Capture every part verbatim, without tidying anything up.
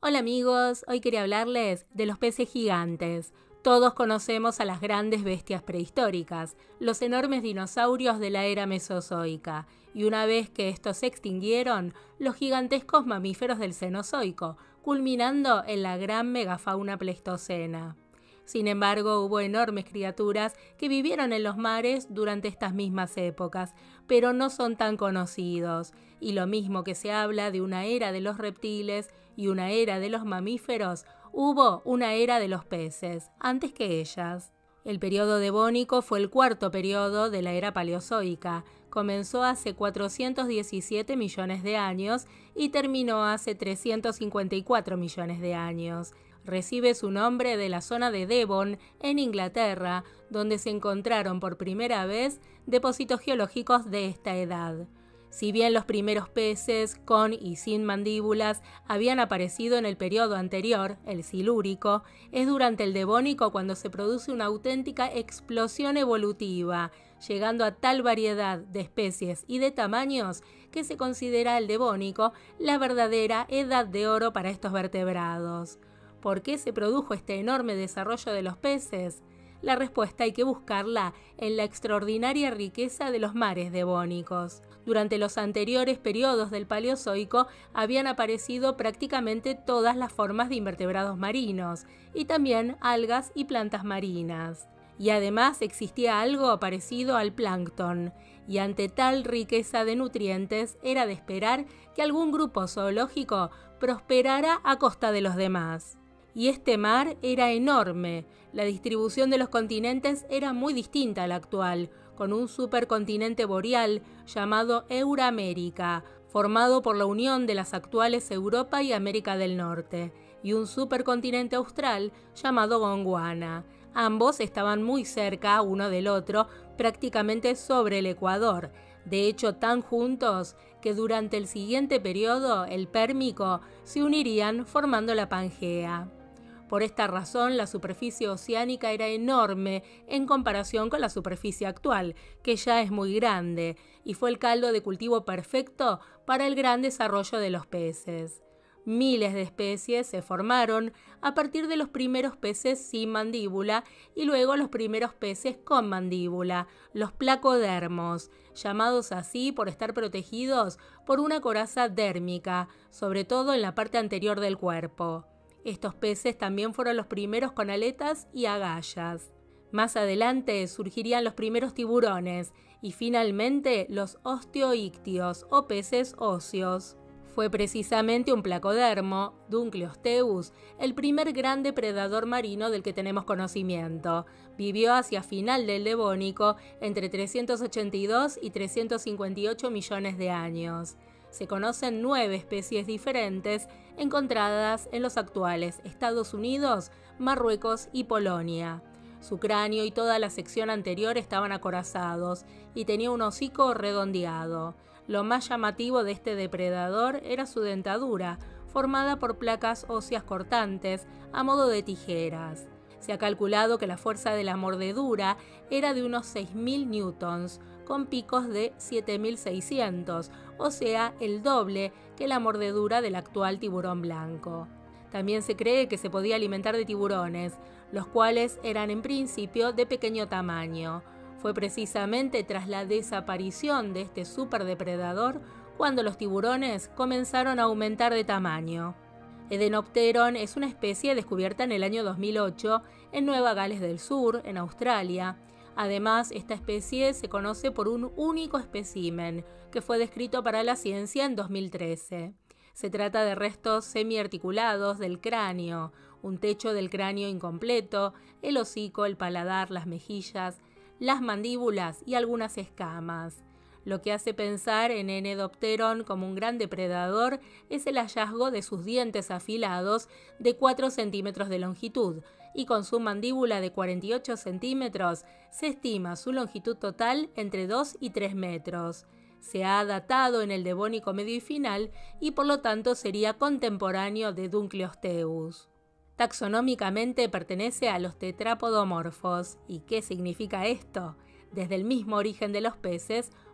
Hola amigos, hoy quería hablarles de los peces gigantes. Todos conocemos a las grandes bestias prehistóricas, los enormes dinosaurios de la era mesozoica, y una vez que estos se extinguieron, los gigantescos mamíferos del Cenozoico, culminando en la gran megafauna pleistocena. Sin embargo, hubo enormes criaturas que vivieron en los mares durante estas mismas épocas, pero no son tan conocidos, y lo mismo que se habla de una era de los reptiles y una era de los mamíferos, hubo una era de los peces, antes que ellas. El periodo devónico fue el cuarto periodo de la era paleozoica. Comenzó hace cuatrocientos diecisiete millones de años y terminó hace trescientos cincuenta y cuatro millones de años. Recibe su nombre de la zona de Devon, en Inglaterra, donde se encontraron por primera vez depósitos geológicos de esta edad. Si bien los primeros peces, con y sin mandíbulas, habían aparecido en el periodo anterior, el silúrico, es durante el devónico cuando se produce una auténtica explosión evolutiva, llegando a tal variedad de especies y de tamaños que se considera el devónico la verdadera edad de oro para estos vertebrados. ¿Por qué se produjo este enorme desarrollo de los peces? La respuesta hay que buscarla en la extraordinaria riqueza de los mares devónicos. Durante los anteriores periodos del Paleozoico habían aparecido prácticamente todas las formas de invertebrados marinos, y también algas y plantas marinas. Y además existía algo parecido al plancton, y ante tal riqueza de nutrientes era de esperar que algún grupo zoológico prosperara a costa de los demás. Y este mar era enorme. La distribución de los continentes era muy distinta a la actual, con un supercontinente boreal llamado Euramérica, formado por la unión de las actuales Europa y América del Norte, y un supercontinente austral llamado Gondwana. Ambos estaban muy cerca uno del otro, prácticamente sobre el ecuador, de hecho tan juntos que durante el siguiente periodo, el Pérmico, se unirían formando la Pangea. Por esta razón, la superficie oceánica era enorme en comparación con la superficie actual, que ya es muy grande, y fue el caldo de cultivo perfecto para el gran desarrollo de los peces. Miles de especies se formaron a partir de los primeros peces sin mandíbula y luego los primeros peces con mandíbula, los placodermos, llamados así por estar protegidos por una coraza dérmica, sobre todo en la parte anterior del cuerpo. Estos peces también fueron los primeros con aletas y agallas. Más adelante surgirían los primeros tiburones y finalmente los osteoictios o peces óseos. Fue precisamente un placodermo, Dunkleosteus, el primer gran depredador marino del que tenemos conocimiento. Vivió hacia final del Devónico entre trescientos ochenta y dos y trescientos cincuenta y ocho millones de años. Se conocen nueve especies diferentes encontradas en los actuales Estados Unidos, Marruecos y Polonia. Su cráneo y toda la sección anterior estaban acorazados y tenía un hocico redondeado. Lo más llamativo de este depredador era su dentadura, formada por placas óseas cortantes a modo de tijeras. Se ha calculado que la fuerza de la mordedura era de unos seis mil newtons, con picos de siete mil seiscientos, o sea, el doble que la mordedura del actual tiburón blanco. También se cree que se podía alimentar de tiburones, los cuales eran en principio de pequeño tamaño. Fue precisamente tras la desaparición de este superdepredador cuando los tiburones comenzaron a aumentar de tamaño. Edenopteron es una especie descubierta en el año dos mil ocho en Nueva Gales del Sur, en Australia. Además, esta especie se conoce por un único espécimen, que fue descrito para la ciencia en dos mil trece. Se trata de restos semiarticulados del cráneo, un techo del cráneo incompleto, el hocico, el paladar, las mejillas, las mandíbulas y algunas escamas. Lo que hace pensar en Enedopteron como un gran depredador es el hallazgo de sus dientes afilados de cuatro centímetros de longitud, y con su mandíbula de cuarenta y ocho centímetros se estima su longitud total entre dos y tres metros. Se ha datado en el Devónico medio y final y por lo tanto sería contemporáneo de Dunkleosteus. Taxonómicamente pertenece a los tetrapodomorfos. ¿Y qué significa esto? Desde el mismo origen de los peces,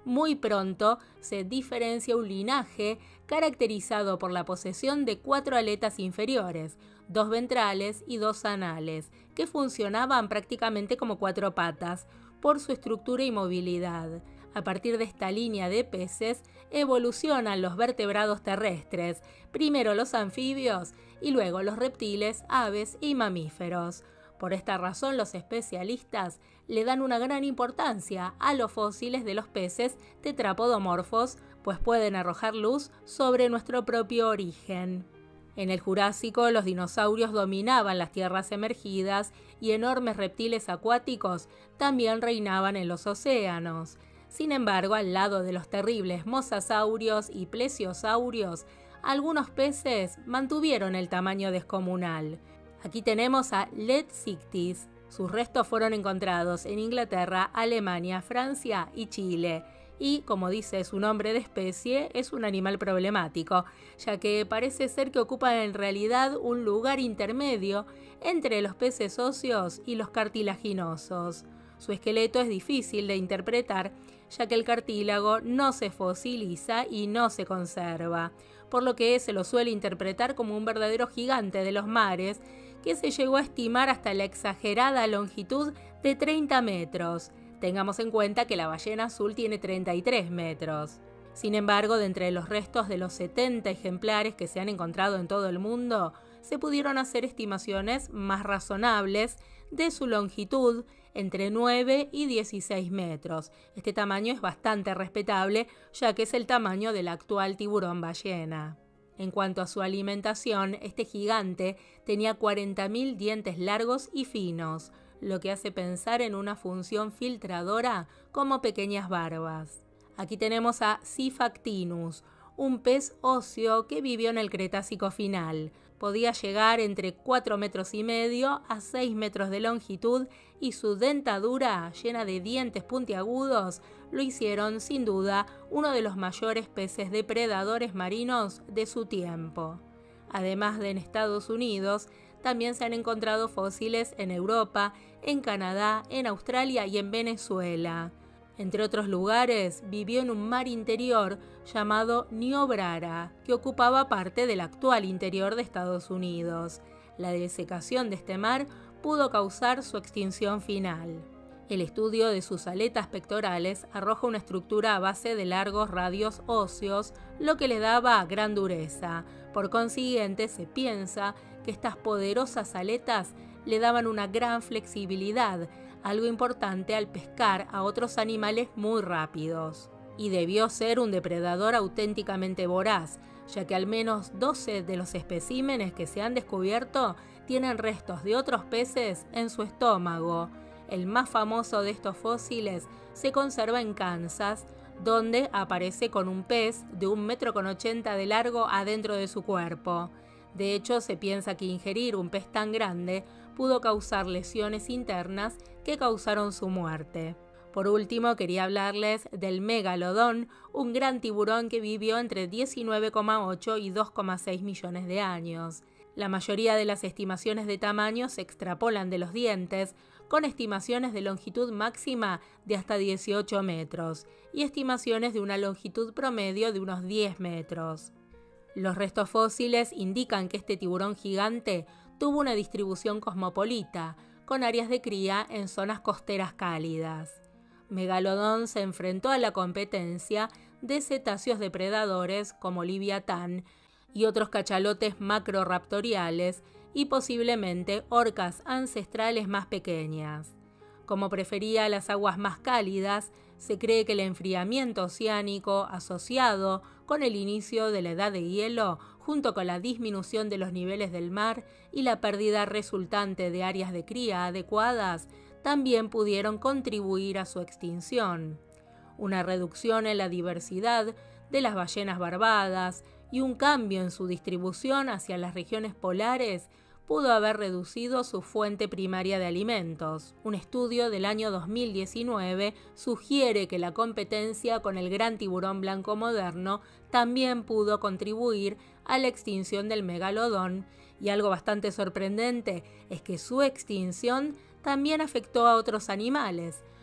muy pronto se diferencia un linaje caracterizado por la posesión de cuatro aletas inferiores, dos ventrales y dos anales, que funcionaban prácticamente como cuatro patas, por su estructura y movilidad. A partir de esta línea de peces evolucionan los vertebrados terrestres, primero los anfibios y luego los reptiles, aves y mamíferos. Por esta razón, los especialistas le dan una gran importancia a los fósiles de los peces tetrapodomorfos, pues pueden arrojar luz sobre nuestro propio origen. En el Jurásico, los dinosaurios dominaban las tierras emergidas y enormes reptiles acuáticos también reinaban en los océanos. Sin embargo, al lado de los terribles mosasaurios y plesiosaurios, algunos peces mantuvieron el tamaño descomunal. Aquí tenemos a Letsichthys. Sus restos fueron encontrados en Inglaterra, Alemania, Francia y Chile. Y, como dice su nombre de especie, es un animal problemático, ya que parece ser que ocupa en realidad un lugar intermedio entre los peces óseos y los cartilaginosos. Su esqueleto es difícil de interpretar, ya que el cartílago no se fosiliza y no se conserva, por lo que se lo suele interpretar como un verdadero gigante de los mares, que se llegó a estimar hasta la exagerada longitud de treinta metros. Tengamos en cuenta que la ballena azul tiene treinta y tres metros. Sin embargo, de entre los restos de los setenta ejemplares que se han encontrado en todo el mundo, se pudieron hacer estimaciones más razonables de su longitud, entre nueve y dieciséis metros. Este tamaño es bastante respetable, ya que es el tamaño del actual tiburón ballena. En cuanto a su alimentación, este gigante tenía cuarenta mil dientes largos y finos, lo que hace pensar en una función filtradora como pequeñas barbas. Aquí tenemos a Sifactinus, un pez óseo que vivió en el Cretácico final. Podía llegar entre cuatro metros y medio a seis metros de longitud y su dentadura, llena de dientes puntiagudos, lo hicieron sin duda uno de los mayores peces depredadores marinos de su tiempo. Además de en Estados Unidos, también se han encontrado fósiles en Europa, en Canadá, en Australia y en Venezuela. Entre otros lugares, vivió en un mar interior llamado Niobrara, que ocupaba parte del actual interior de Estados Unidos. La desecación de este mar pudo causar su extinción final. El estudio de sus aletas pectorales arroja una estructura a base de largos radios óseos, lo que le daba gran dureza. Por consiguiente, se piensa que estas poderosas aletas le daban una gran flexibilidad, algo importante al pescar a otros animales muy rápidos. Y debió ser un depredador auténticamente voraz, ya que al menos doce de los especímenes que se han descubierto tienen restos de otros peces en su estómago. El más famoso de estos fósiles se conserva en Kansas, donde aparece con un pez de un metro con ochenta de largo adentro de su cuerpo. De hecho, se piensa que ingerir un pez tan grande pudo causar lesiones internas que causaron su muerte. Por último, quería hablarles del megalodón, un gran tiburón que vivió entre diecinueve coma ocho y dos coma seis millones de años. La mayoría de las estimaciones de tamaño se extrapolan de los dientes, con estimaciones de longitud máxima de hasta dieciocho metros y estimaciones de una longitud promedio de unos diez metros. Los restos fósiles indican que este tiburón gigante tuvo una distribución cosmopolita, con áreas de cría en zonas costeras cálidas. Megalodón se enfrentó a la competencia de cetáceos depredadores como Leviatán y otros cachalotes macroraptoriales y posiblemente orcas ancestrales más pequeñas. Como prefería las aguas más cálidas, se cree que el enfriamiento oceánico asociado con el inicio de la edad de hielo, junto con la disminución de los niveles del mar y la pérdida resultante de áreas de cría adecuadas, también pudieron contribuir a su extinción. Una reducción en la diversidad de las ballenas barbadas y un cambio en su distribución hacia las regiones polares pudo haber reducido su fuente primaria de alimentos. Un estudio del año dos mil diecinueve sugiere que la competencia con el gran tiburón blanco moderno también pudo contribuir a la extinción del megalodón, y algo bastante sorprendente es que su extinción también afectó a otros animales.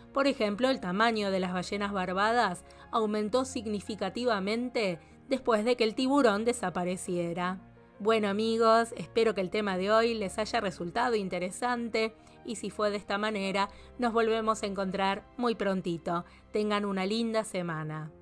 Por ejemplo, el tamaño de las ballenas barbadas aumentó significativamente después de que el tiburón desapareciera. Bueno amigos, espero que el tema de hoy les haya resultado interesante y si fue de esta manera, nos volvemos a encontrar muy prontito. Tengan una linda semana.